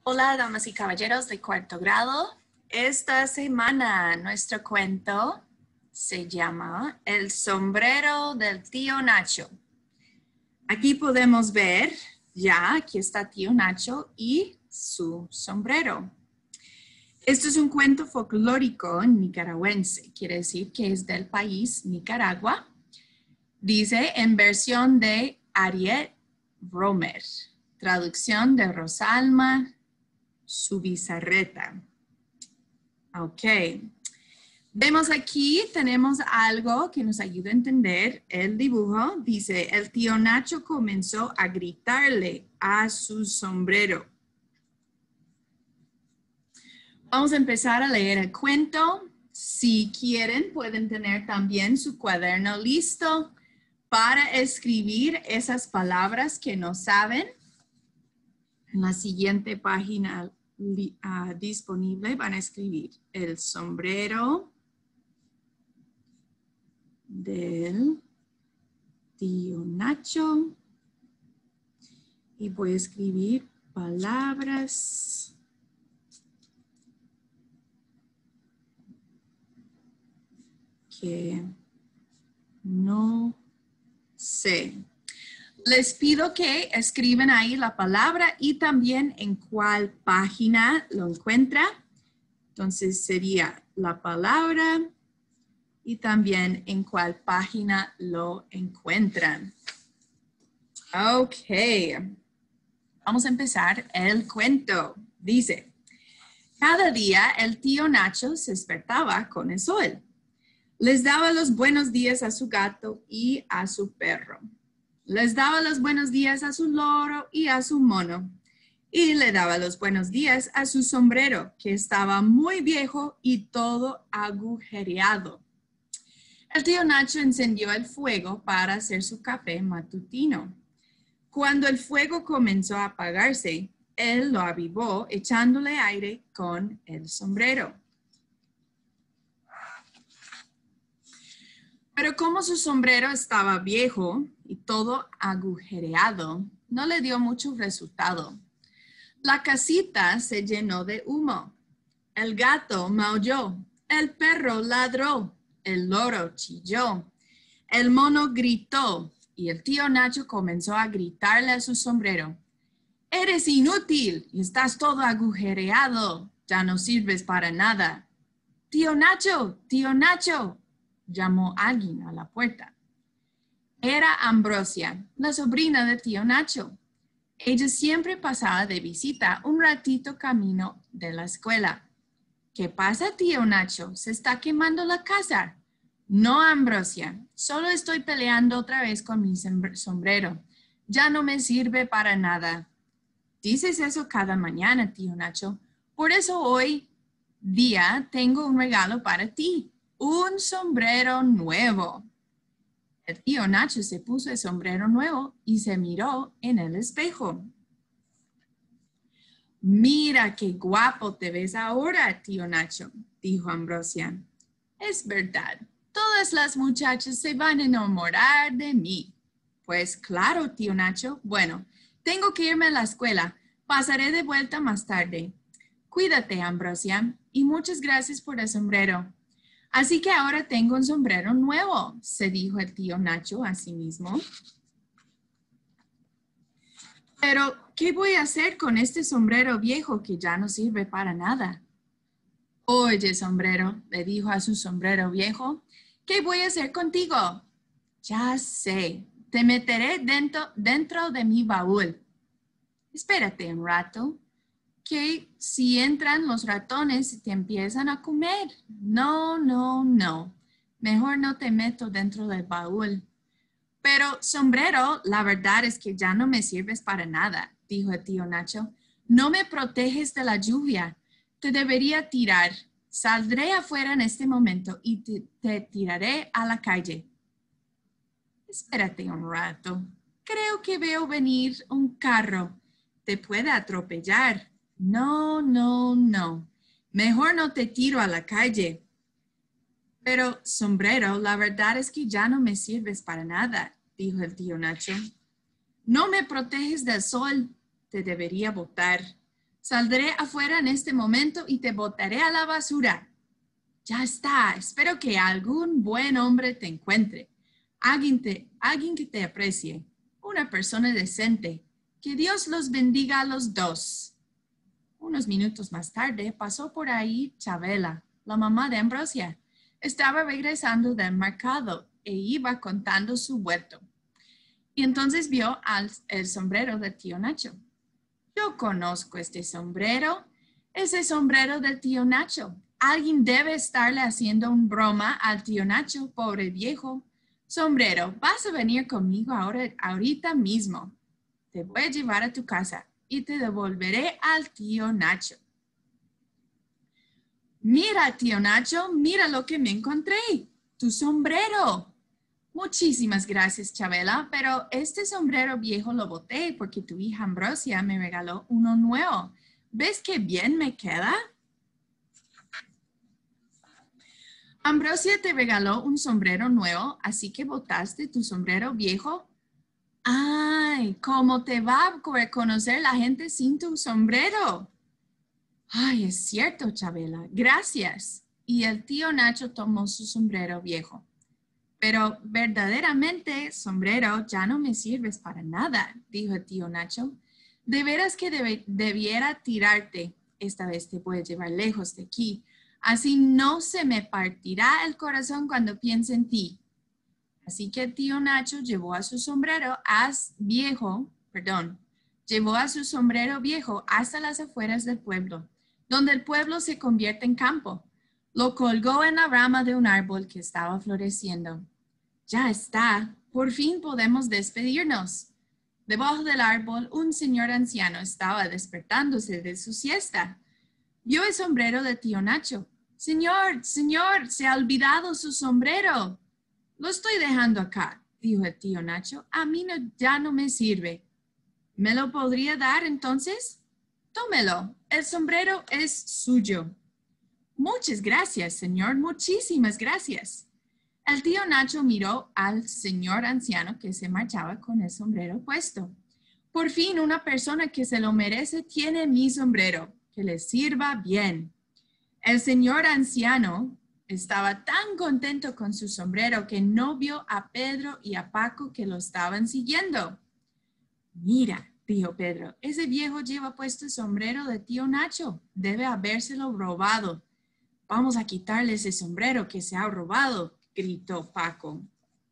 Hola, damas y caballeros de cuarto grado. Esta semana nuestro cuento se llama El sombrero del tío Nacho. Aquí podemos ver, aquí está tío Nacho y su sombrero. Esto es un cuento folclórico nicaragüense, quiere decir que es del país Nicaragua. Dice en versión de Ariel Romer, traducción de Rosalma Subizarreta. Ok. Vemos aquí, tenemos algo que nos ayuda a entender el dibujo. Dice, el tío Nacho comenzó a gritarle a su sombrero. Vamos a empezar a leer el cuento. Si quieren, pueden tener también su cuaderno listo para escribir esas palabras que no saben. En la siguiente página disponible van a escribir el sombrero del tío Nacho y voy a escribir palabras que no sé. Les pido que escriban ahí la palabra y también en cuál página lo encuentra. Entonces sería la palabra y también en cuál página lo encuentran. Ok. Vamos a empezar el cuento. Dice, cada día el tío Nacho se despertaba con el sol. Les daba los buenos días a su gato y a su perro. Les daba los buenos días a su loro y a su mono. Y le daba los buenos días a su sombrero, que estaba muy viejo y todo agujereado. El tío Nacho encendió el fuego para hacer su café matutino. Cuando el fuego comenzó a apagarse, él lo avivó echándole aire con el sombrero. Pero como su sombrero estaba viejo y todo agujereado, no le dio mucho resultado. La casita se llenó de humo. El gato maulló, el perro ladró, el loro chilló, el mono gritó y el tío Nacho comenzó a gritarle a su sombrero. «Eres inútil y estás todo agujereado, ya no sirves para nada». «Tío Nacho», llamó alguien a la puerta. Era Ambrosia, la sobrina de tío Nacho. Ella siempre pasaba de visita un ratito camino de la escuela. ¿Qué pasa, tío Nacho? ¿Se está quemando la casa? No, Ambrosia, solo estoy peleando otra vez con mi sombrero. Ya no me sirve para nada. Dices eso cada mañana, tío Nacho. Por eso hoy día tengo un regalo para ti. Un sombrero nuevo. El tío Nacho se puso el sombrero nuevo y se miró en el espejo. Mira qué guapo te ves ahora, tío Nacho, dijo Ambrosia. Es verdad, todas las muchachas se van a enamorar de mí. Pues claro, tío Nacho. Bueno, tengo que irme a la escuela. Pasaré de vuelta más tarde. Cuídate, Ambrosia, y muchas gracias por el sombrero. Así que ahora tengo un sombrero nuevo, se dijo el tío Nacho a sí mismo. Pero, ¿qué voy a hacer con este sombrero viejo que ya no sirve para nada? Oye, sombrero, le dijo a su sombrero viejo, ¿qué voy a hacer contigo? Ya sé, te meteré dentro de mi baúl. Espérate un rato. Que si entran los ratones y te empiezan a comer. No. Mejor no te meto dentro del baúl. Pero, sombrero, la verdad es que ya no me sirves para nada, dijo el tío Nacho. No me proteges de la lluvia. Te debería tirar. Saldré afuera en este momento y te tiraré a la calle. Espérate un rato. Creo que veo venir un carro. Te puede atropellar. No. Mejor no te tiro a la calle. Pero, sombrero, la verdad es que ya no me sirves para nada, dijo el tío Nacho. No me proteges del sol. Te debería botar. Saldré afuera en este momento y te botaré a la basura. Ya está. Espero que algún buen hombre te encuentre. Alguien que te aprecie. Una persona decente. Que Dios los bendiga a los dos. Unos minutos más tarde pasó por ahí Chabela, la mamá de Ambrosia. Estaba regresando del mercado e iba contando su vuelto. Y entonces vio el sombrero del tío Nacho. Yo conozco este sombrero. Es el sombrero del tío Nacho. Alguien debe estarle haciendo un broma al tío Nacho, pobre viejo. Sombrero, vas a venir conmigo ahorita mismo. Te voy a llevar a tu casa y te devolveré al tío Nacho. Mira, tío Nacho, mira lo que me encontré. Tu sombrero. Muchísimas gracias, Chabela, pero este sombrero viejo lo boté porque tu hija Ambrosia me regaló uno nuevo. ¿Ves qué bien me queda? Ambrosia te regaló un sombrero nuevo, así que botaste tu sombrero viejo. ¡Ay! ¿Cómo te va a reconocer la gente sin tu sombrero? ¡Ay, es cierto, Chabela! Gracias. Y el tío Nacho tomó su sombrero viejo. Pero verdaderamente, sombrero, ya no me sirves para nada, dijo el tío Nacho. De veras que debiera tirarte. Esta vez te voy a llevar lejos de aquí. Así no se me partirá el corazón cuando piense en ti. Así que el tío Nacho llevó a su sombrero viejo hasta las afueras del pueblo, donde el pueblo se convierte en campo. Lo colgó en la rama de un árbol que estaba floreciendo. Ya está, por fin podemos despedirnos. Debajo del árbol, un señor anciano estaba despertándose de su siesta. Vio el sombrero de tío Nacho. Señor, se ha olvidado su sombrero. Lo estoy dejando acá, dijo el tío Nacho. A mí ya no me sirve. ¿Me lo podría dar entonces? Tómelo, el sombrero es suyo. Muchas gracias, señor, muchísimas gracias. El tío Nacho miró al señor anciano que se marchaba con el sombrero puesto. Por fin una persona que se lo merece tiene mi sombrero, que le sirva bien. El señor anciano estaba tan contento con su sombrero que no vio a Pedro y a Paco que lo estaban siguiendo. Mira, dijo Pedro, ese viejo lleva puesto el sombrero de tío Nacho. Debe habérselo robado. Vamos a quitarle ese sombrero que se ha robado, gritó Paco.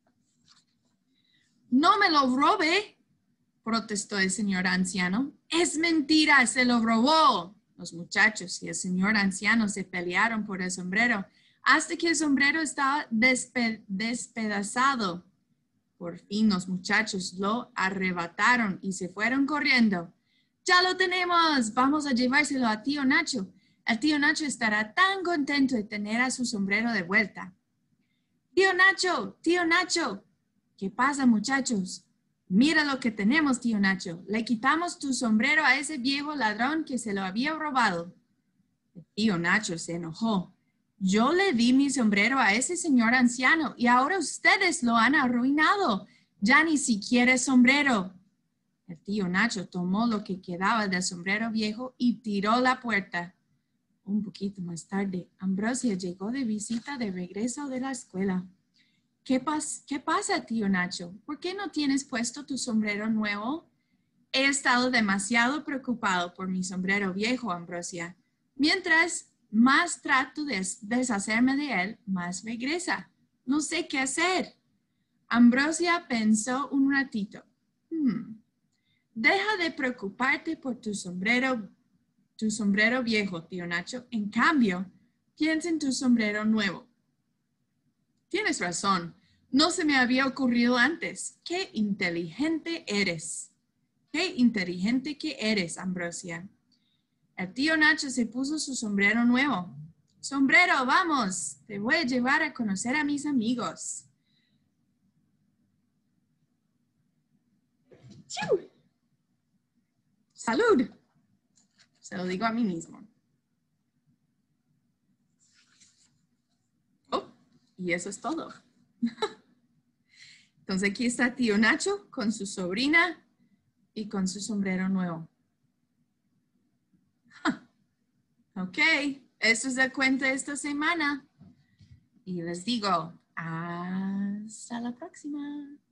No me lo robe, protestó el señor anciano. Es mentira, se lo robó. Los muchachos y el señor anciano se pelearon por el sombrero hasta que el sombrero estaba despedazado. Por fin los muchachos lo arrebataron y se fueron corriendo. ¡Ya lo tenemos! Vamos a llevárselo a tío Nacho. El tío Nacho estará tan contento de tener a su sombrero de vuelta. ¡Tío Nacho! ¡Tío Nacho! ¿Qué pasa, muchachos? Mira lo que tenemos, tío Nacho. Le quitamos tu sombrero a ese viejo ladrón que se lo había robado. El tío Nacho se enojó. Yo le di mi sombrero a ese señor anciano y ahora ustedes lo han arruinado. Ya ni siquiera es sombrero. El tío Nacho tomó lo que quedaba del sombrero viejo y tiró la puerta. Un poquito más tarde, Ambrosia llegó de visita de regreso de la escuela. ¿Qué pasa, tío Nacho? ¿Por qué no tienes puesto tu sombrero nuevo? He estado demasiado preocupado por mi sombrero viejo, Ambrosia. Mientras más trato de deshacerme de él, más regresa. No sé qué hacer. Ambrosia pensó un ratito. Deja de preocuparte por tu sombrero viejo, tío Nacho. En cambio, piensa en tu sombrero nuevo. Tienes razón. No se me había ocurrido antes. ¡Qué inteligente eres! ¡Qué inteligente que eres, Ambrosia! El tío Nacho se puso su sombrero nuevo. Sombrero, vamos. Te voy a llevar a conocer a mis amigos. ¡Chiu! ¡Salud! Se lo digo a mí mismo. Oh, y eso es todo. Entonces aquí está tío Nacho con su sobrina y con su sombrero nuevo. Ok, eso es el cuento de esta semana. Y les digo, hasta la próxima.